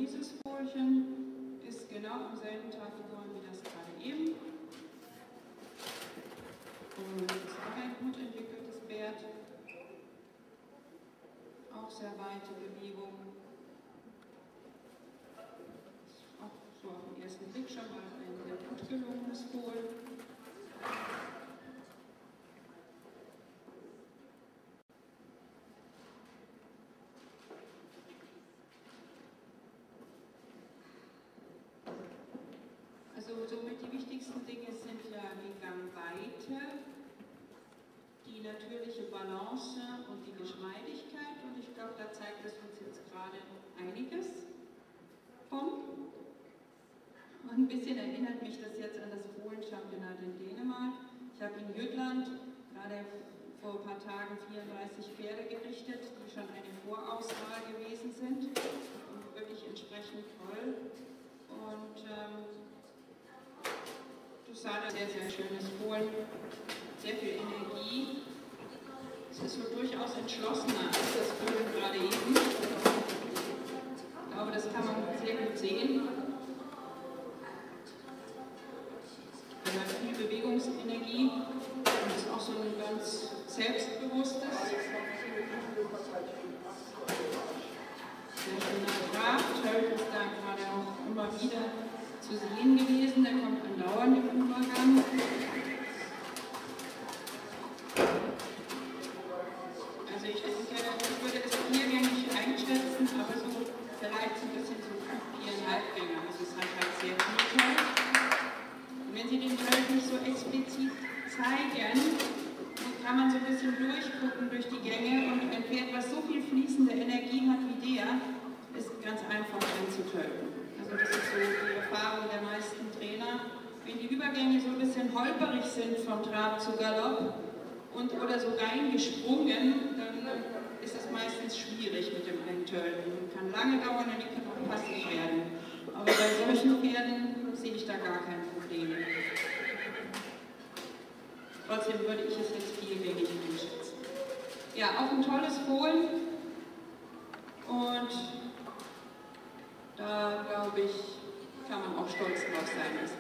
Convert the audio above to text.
dieses Fohlchen ist genau am selben Tag geboren wie das gerade eben. Und ist auch ein gut entwickeltes Pferd. Auch sehr weite Bewegung. Auch so auf den ersten Blick schon mal ein sehr gut gelungenes Fohlen. Also somit die wichtigsten Dinge sind ja die Gangweite, die natürliche Balance und die Geschmeidigkeit, und ich glaube, da zeigt es uns jetzt gerade einiges von. Und ein bisschen erinnert mich das jetzt an das Fohlen-Championat in Dänemark. Ich habe in Jütland gerade vor ein paar Tagen 34 Pferde gerichtet, die schon eine Vorauswahl gewesen sind und wirklich entsprechend toll. Und das sah da sehr, sehr schönes Fohlen, sehr viel Energie. Es ist so durchaus entschlossener als das Fohlen gerade eben. Ich glaube, das kann man sehr gut sehen. Er hat viel Bewegungsenergie und ist auch so ein ganz selbstbewusstes, sehr schöner Trab. Tölt ist da gerade auch immer wieder zu sehen gewesen, der kommt andauernd im Übergang. Also ich denke, ich würde es viergängig einschätzen, aber so vielleicht so ein bisschen so 4,5 Gänge. Also es hat halt sehr viel Tölt. Und wenn Sie den Tölt nicht so explizit zeigen, dann kann man so ein bisschen durchgucken durch die Gänge, und ein Pferd, was so viel fließende Energie hat wie der, ist ganz einfach einzutölten. Also das ist so die Erfahrung der meisten Trainer. Wenn die Übergänge so ein bisschen holperig sind von Trab zu Galopp oder so reingesprungen, dann ist es meistens schwierig mit dem Eintölten. Das kann lange dauern und die können auch passiv werden. Aber bei solchen Pferden sehe ich da gar kein Problem. Trotzdem würde ich es jetzt viergängig einschätzen. Ja, auch ein tolles Fohlen. Und da, glaube ich, kann man auch stolz drauf sein.